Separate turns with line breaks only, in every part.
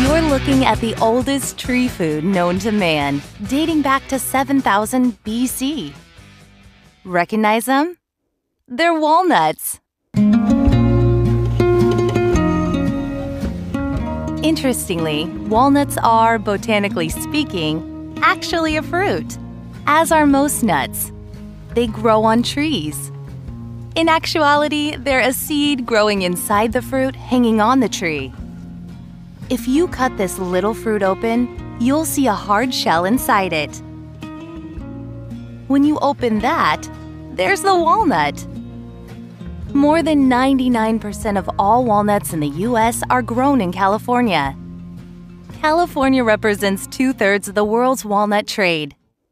You're looking at the oldest tree food known to man, dating back to 7000 BC. Recognize them? They're walnuts. Interestingly, walnuts are, botanically speaking, actually a fruit, as are most nuts. They grow on trees. In actuality, they're a seed growing inside the fruit, hanging on the tree. If you cut this little fruit open, you'll see a hard shell inside it. When you open that, there's the walnut. More than 99% of all walnuts in the U.S. are grown in California. California represents 2/3 of the world's walnut trade.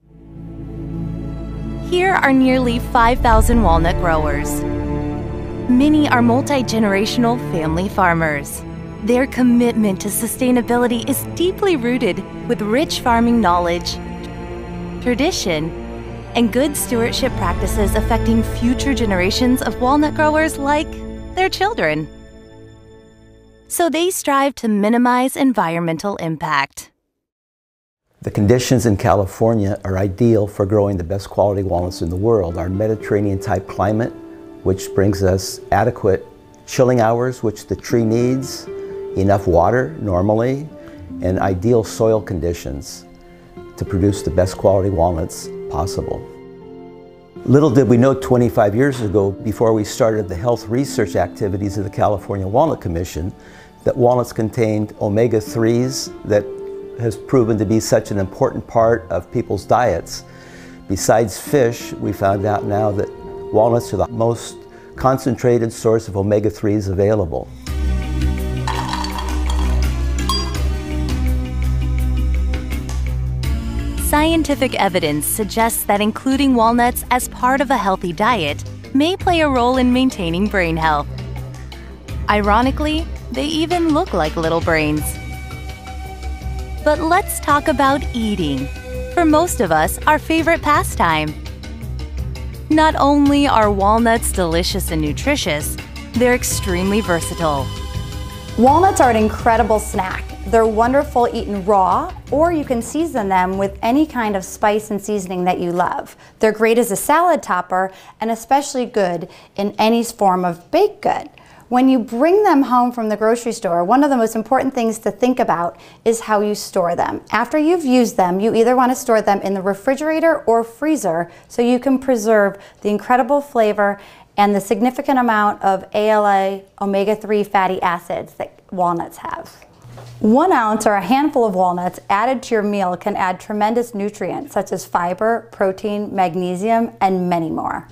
Here are nearly 5,000 walnut growers. Many are multi-generational family farmers. Their commitment to sustainability is deeply rooted with rich farming knowledge, tradition, and good stewardship practices affecting future generations of walnut growers like their children. So they strive to minimize environmental impact.
The conditions in California are ideal for growing the best quality walnuts in the world. Our Mediterranean-type climate, which brings us adequate chilling hours, which the tree needs, enough water normally, and ideal soil conditions to produce the best quality walnuts possible. Little did we know 25 years ago, before we started the health research activities of the California Walnut Commission, that walnuts contained omega-3s that has proven to be such an important part of people's diets. Besides fish, we found out now that walnuts are the most concentrated source of omega-3s available.
Scientific evidence suggests that including walnuts as part of a healthy diet may play a role in maintaining brain health. Ironically, they even look like little brains. But let's talk about eating. For most of us, our favorite pastime. Not only are walnuts delicious and nutritious, they're extremely versatile.
Walnuts are an incredible snack. They're wonderful eaten raw, or you can season them with any kind of spice and seasoning that you love. They're great as a salad topper and especially good in any form of baked good. When you bring them home from the grocery store, one of the most important things to think about is how you store them. After you've used them, you either want to store them in the refrigerator or freezer so you can preserve the incredible flavor and the significant amount of ALA omega-3 fatty acids that walnuts have. 1 ounce or a handful of walnuts added to your meal can add tremendous nutrients such as fiber, protein, magnesium, and many more.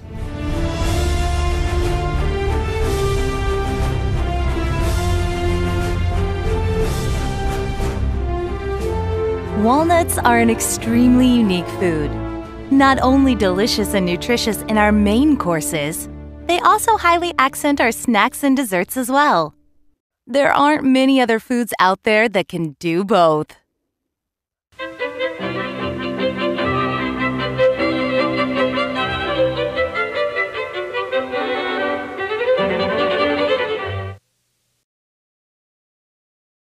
Walnuts are an extremely unique food. Not only delicious and nutritious in our main courses, they also highly accent our snacks and desserts as well. There aren't many other foods out there that can do both.